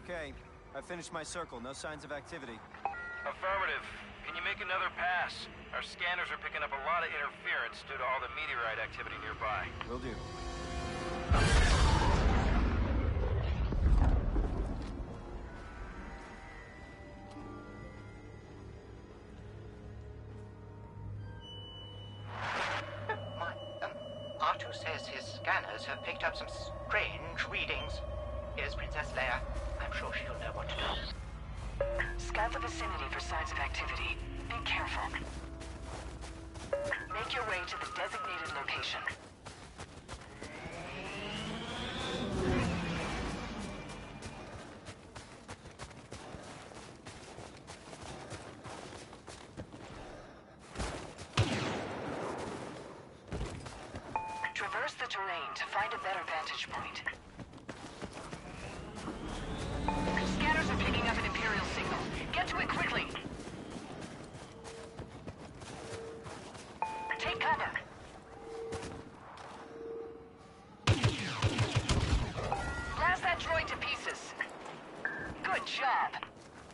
Okay, I finished my circle. No signs of activity. Affirmative. Can you make another pass? Our scanners are picking up a lot of interference due to all the meteorite activity nearby. Will do. R2 says his scanners have picked up some strange readings. Here's Princess Leia. I'm sure she'll know what to do. Scan the vicinity for signs of activity. Be careful. Make your way to the designated location. Traverse the terrain to find a better vantage point. Scanners are picking up an Imperial signal. Get to it quickly! Take cover! Blast that droid to pieces! Good job!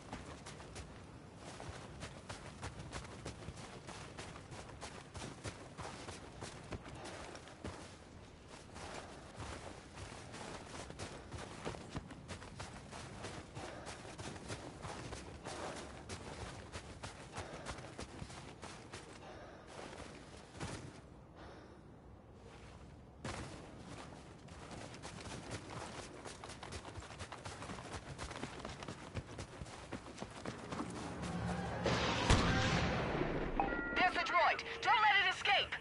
Don't let it escape!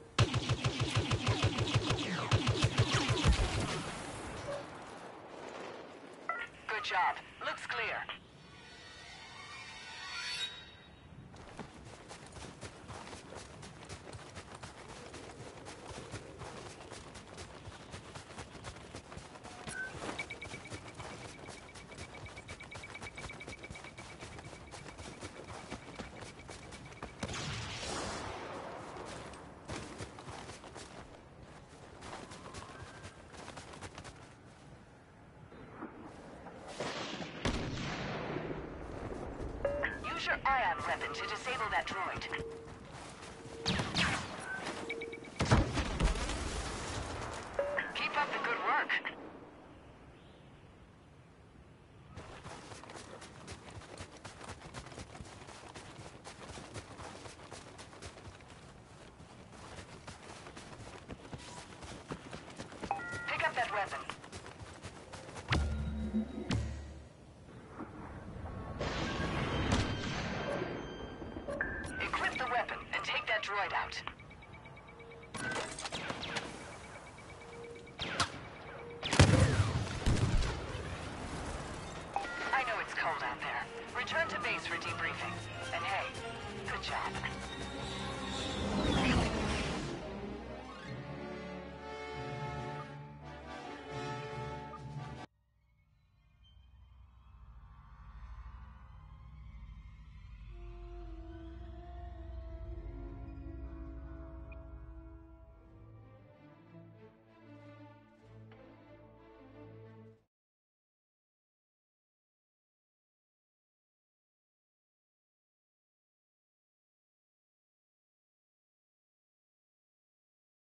Good job. Looks clear. Use your ion weapon to disable that droid. Keep up the good work. Pick up that weapon. Equip the weapon and take that droid out. I know it's cold out there. Return to base for debriefing. And hey, good job.